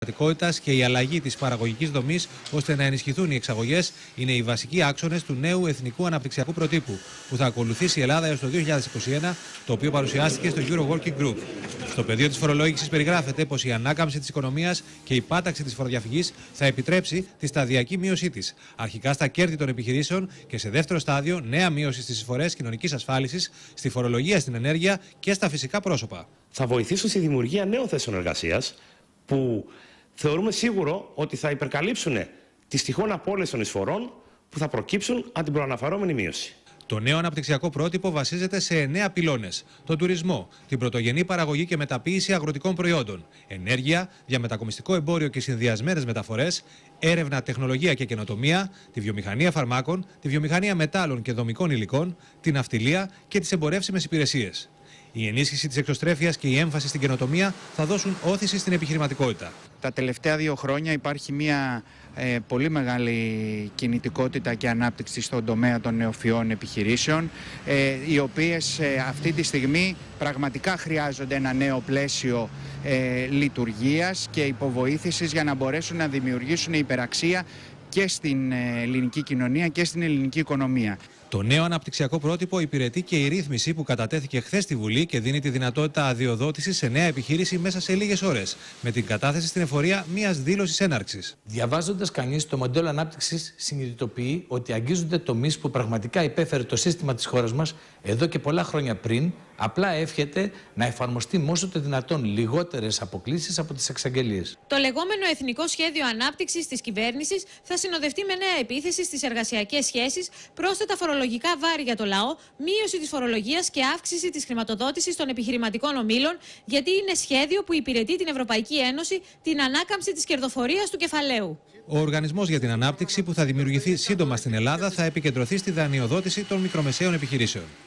Και η αλλαγή της παραγωγικής δομής ώστε να ενισχυθούν οι εξαγωγές είναι οι βασικοί άξονες του νέου εθνικού αναπτυξιακού προτύπου που θα ακολουθήσει η Ελλάδα έως το 2021, το οποίο παρουσιάστηκε στο Euro Working Group. Στο πεδίο της φορολόγησης περιγράφεται πως η ανάκαμψη της οικονομίας και η πάταξη της φοροδιαφυγής θα επιτρέψει τη σταδιακή μείωσή της. Αρχικά στα κέρδη των επιχειρήσεων και σε δεύτερο στάδιο νέα μείωση στις εισφορές κοινωνικής ασφάλισης, στη φορολογία στην ενέργεια και στα φυσικά πρόσωπα. Θα βοηθήσουν στη δημιουργία νέων θέσεων εργασίας που θεωρούμε σίγουρο ότι θα υπερκαλύψουν τις τυχόν απώλειες των εισφορών που θα προκύψουν από την προαναφερόμενη μείωση. Το νέο αναπτυξιακό πρότυπο βασίζεται σε 9 πυλώνες: τον τουρισμό, την πρωτογενή παραγωγή και μεταποίηση αγροτικών προϊόντων, ενέργεια, διαμετακομιστικό εμπόριο και συνδυασμένες μεταφορές, έρευνα, τεχνολογία και καινοτομία, τη βιομηχανία φαρμάκων, τη βιομηχανία μετάλλων και δομικών υλικών, την ναυτιλία και τις εμπορεύσιμες υπηρεσίες. Η ενίσχυση της εξωστρέφειας και η έμφαση στην καινοτομία θα δώσουν όθηση στην επιχειρηματικότητα. Τα τελευταία 2 χρόνια υπάρχει μια πολύ μεγάλη κινητικότητα και ανάπτυξη στον τομέα των νεοφυών επιχειρήσεων, οι οποίες αυτή τη στιγμή πραγματικά χρειάζονται ένα νέο πλαίσιο λειτουργίας και υποβοήθησης για να μπορέσουν να δημιουργήσουν υπεραξία και στην ελληνική κοινωνία και στην ελληνική οικονομία. Το νέο αναπτυξιακό πρότυπο υπηρετεί και η ρύθμιση που κατατέθηκε χθες στη Βουλή και δίνει τη δυνατότητα αδειοδότησης σε νέα επιχείρηση μέσα σε λίγες ώρες, με την κατάθεση στην εφορία μιας δήλωσης έναρξης. Διαβάζοντας κανείς το μοντέλο ανάπτυξης, συνειδητοποιεί ότι αγγίζονται τομείς που πραγματικά υπέφερε το σύστημα της χώρας μας εδώ και πολλά χρόνια πριν. Απλά εύχεται να εφαρμοστεί όσο το δυνατόν λιγότερες αποκλίσεις από τις εξαγγελίες. Το λεγόμενο Εθνικό Σχέδιο Ανάπτυξης της κυβέρνησης θα συνοδευτεί με νέα επίθεση στις εργασιακές σχέσεις, πρόσθετα φορολογικά βάρη για το λαό, μείωση της φορολογίας και αύξηση της χρηματοδότησης των επιχειρηματικών ομίλων, γιατί είναι σχέδιο που υπηρετεί την Ευρωπαϊκή Ένωση, την ανάκαμψη της κερδοφορίας του κεφαλαίου. Ο Οργανισμός για την Ανάπτυξη, που θα δημιουργηθεί σύντομα στην Ελλάδα, θα επικεντρωθεί στη δανειοδότηση των μικρομεσαίων επιχειρήσεων.